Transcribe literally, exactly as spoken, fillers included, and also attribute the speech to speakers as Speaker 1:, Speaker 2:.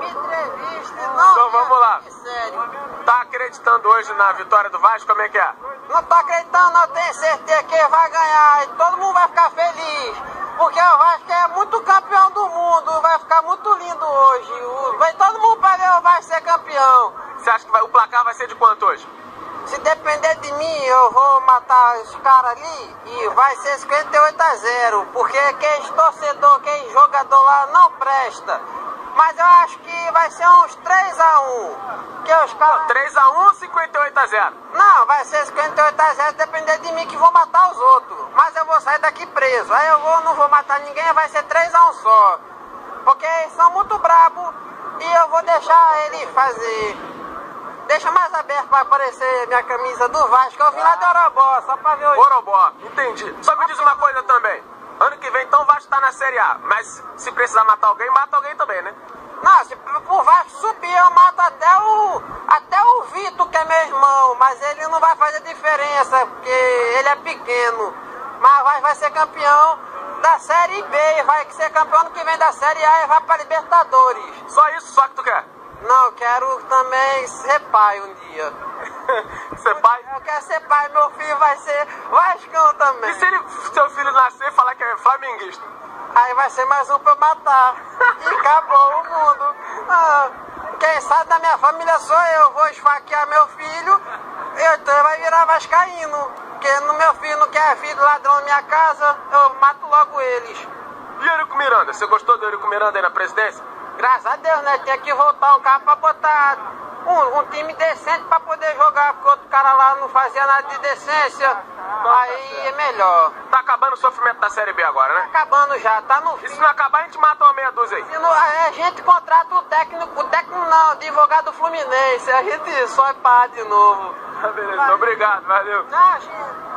Speaker 1: me entreviste, não.
Speaker 2: Então vamos lá.
Speaker 1: Sério.
Speaker 2: Tá acreditando hoje na vitória do Vasco? Como é que é?
Speaker 1: Não tô acreditando, não. Tenho certeza que vai ganhar. E todo mundo vai ficar feliz. Porque o Vasco é muito campeão do mundo. Vai ficar muito lindo hoje. O- Vai todo mundo pra ver o Vasco ser campeão.
Speaker 2: Você acha que vai- o placar vai ser de quanto hoje?
Speaker 1: Se depender de mim, eu vou matar os caras ali e vai ser cinquenta e oito a zero. Porque quem torcedor, quem jogador lá não presta. Mas eu acho que vai ser uns três a um. Que os caras...
Speaker 2: três a um, cinquenta e oito a zero.
Speaker 1: Não, vai ser cinquenta e oito a zero, depender de mim que vou matar os outros. Mas eu vou sair daqui preso. Aí eu vou, não vou matar ninguém, vai ser três a um só. Porque eles são muito brabos e eu vou deixar ele fazer. Deixa mais aberto pra aparecer minha camisa do Vasco. Eu vim lá de Orobó, só pra ver hoje.
Speaker 2: Orobó, entendi. Só me diz uma coisa também. Ano que vem, então, o Vasco tá na Série A. Mas se precisar matar alguém, mata alguém também, né?
Speaker 1: Não, se o Vasco subir, eu mato até o, até o Vitor, que é meu irmão. Mas ele não vai fazer diferença, porque ele é pequeno. Mas vai, vai ser campeão da Série B. Vai ser campeão ano que vem da Série A e vai pra Libertadores.
Speaker 2: Só isso, só que tu quer?
Speaker 1: Não, eu quero também ser pai um dia.
Speaker 2: Ser pai?
Speaker 1: Eu quero ser pai, meu filho vai ser Vascão também.
Speaker 2: E se ele, seu filho nascer e falar que é flamenguista?
Speaker 1: Aí vai ser mais um pra eu matar. E acabou o mundo. Ah, quem sabe da minha família sou eu. Vou esfaquear meu filho e então vai virar vascaíno. Porque no meu filho não quer filho ladrão na minha casa, eu mato logo eles.
Speaker 2: E Eurico Miranda? Você gostou do Eurico Miranda aí na presidência?
Speaker 1: Graças a Deus, né? Tinha que voltar um cara pra botar um, um time decente pra poder jogar, porque outro cara lá não fazia nada de decência. Aí é melhor.
Speaker 2: Tá acabando o sofrimento da Série B agora, né?
Speaker 1: Acabando já, tá no fim.
Speaker 2: E se não acabar, a gente mata uma meia dúzia aí.
Speaker 1: Se não- a gente contrata o técnico, o técnico não, o advogado do Fluminense. A gente só é pá de novo.
Speaker 2: Beleza, obrigado, valeu.
Speaker 1: Tchau, gente.